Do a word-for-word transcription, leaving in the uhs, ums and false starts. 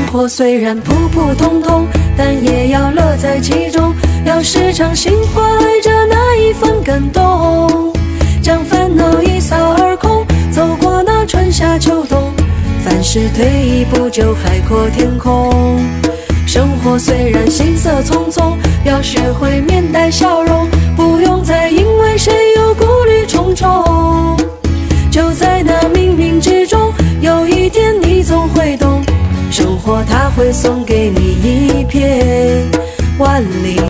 活虽然普普通通，但也要乐在其中，要时常心怀着那一份感动，将烦恼一扫而空，走过那春夏秋冬，凡事退一步就海阔天空。生活虽然行色匆匆，要学会面带笑容，不用再因为谁又顾虑重重。就在那冥冥之中，有一天你总会懂，生活它会送给你一片万里。